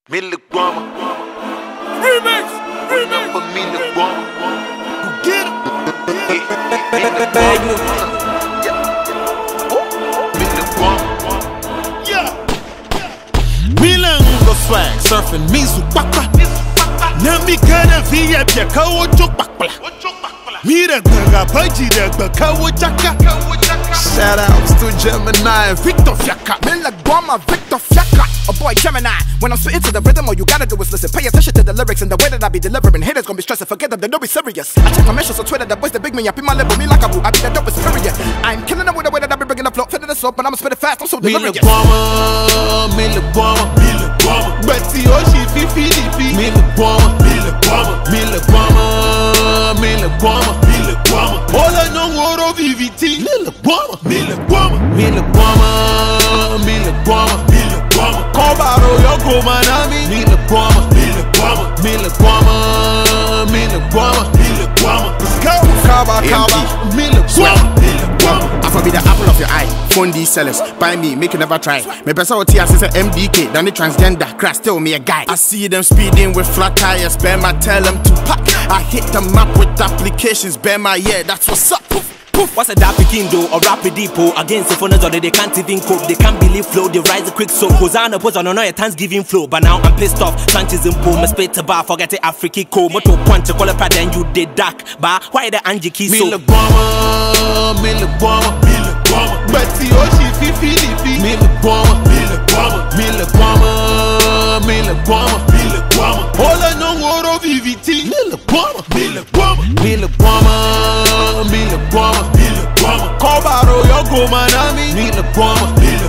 Egboame. Remix. Remember me, Egboame. Go get it. Yeah. Milan go swag, surfing mizu pakpa. Nami kana via pia kawo chok pakpala. Mira daga baji daga kawo chaka. Shout outs to Gemini and Victor Fiaka. Men like Egboame, Victor Fiaka. Oh boy, Gemini. When I'm spitting to the rhythm, all you gotta do is listen. Pay attention to the lyrics and the way that I be delivering. Haters gonna be stressing, forget them, they know be serious. I check my mentions on Twitter, the boys, the big man, ya my label, me like a boo. I be the dopest period. I'm killing them with the way that I be bringing the flow, fitting this up, but I'm spitting fast, I'm so delirious. Me Egboame. Betty Oshi, Fifi, me Egboame. Me Egboame. All I know, what of VVT. Me Egboame. Kobaro yoko manami. Me Egboame. Let's go. Kaba. Me Egboame. I for be the apple of your eye. Phone these sellers, buy me, make you never try. Me person what I say MDK, then the transgender, crash tell me a guy. I see them speeding with flat tires, bear my tell them to pack. I hit them up with applications, bear my yeah, that's what's up. What's a dappy kindo or rapid depot against the phoners or they can't even cope. They can't believe flow, they rise a quick so. Hosanna pose on a Thanksgiving flow. But now I'm pissed off. Sanchez in pool, my spit to bar, forget the African co. Moto punch, call a pad and you did dark. But why the Angie key so? Me Egboame. Betty Oshi, Fifi, me Egboame. All I know, what of VVT. Me Egboame. Kobaro yoko manami. Me Egboame.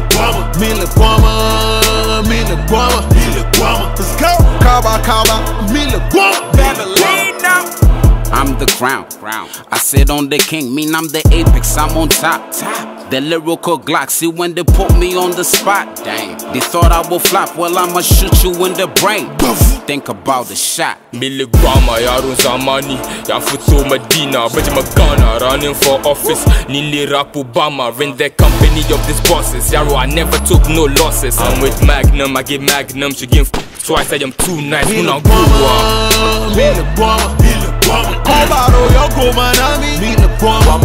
Let's go. Kaba. Me Egboame. I'm the crown. I sit on the king, mean I'm the apex, I'm on top. The lyrical Glock, see when they put me on the spot. Dang, they thought I would flop, well I'ma shoot you in the brain. Think about the shot. Me Egboame, yarun zamani, ya futo Medina, Reggie Magana, running for office. Nini rap Obama, run the company of these bosses. Yaro, I never took no losses. I'm with Magnum, I give Magnum, she give twice, I am too nice. Me Egboame. Kobaro yoko manami. Me Egboame.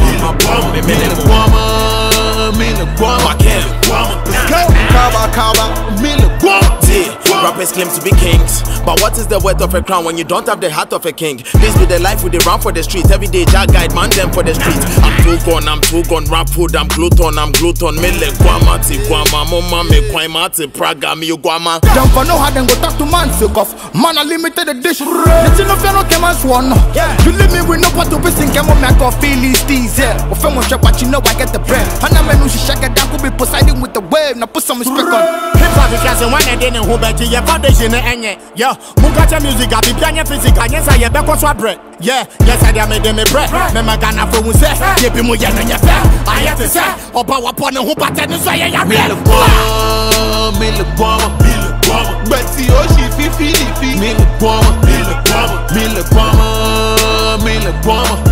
Let's go. Kaba. Me Egboame. Rappers claim to be kings, but what is the worth of a crown when you don't have the heart of a king? This be the life we dey run for the streets. Every day Jack guide man them for the streets. I'm too gone, rap hood, I'm gluton. Me Egboame, Egboame, mama me kwaimati, Praga, me Egboame. Don't for know how them go talk to man, sick off. Man, I limited edition. Let's see no fear, no came as one. You leave me with no part to be singing, come on, I can feel these, yeah. Or from one but you know I get the bread. And I'm a new shake that could be Poseidon with the wave. Now put some respect on. Hip-hop because one I didn't who bet you foundation and yo, Mugacha music, I be piano physical, yes, I back what's what bread. Yeah, yes, I made them a bread. Memma Ghana for who says, give me more than your fair. I have to say, or power upon who pattern is why I am real. Me Egboame. Betty Oshi, Fifi, me Egboame.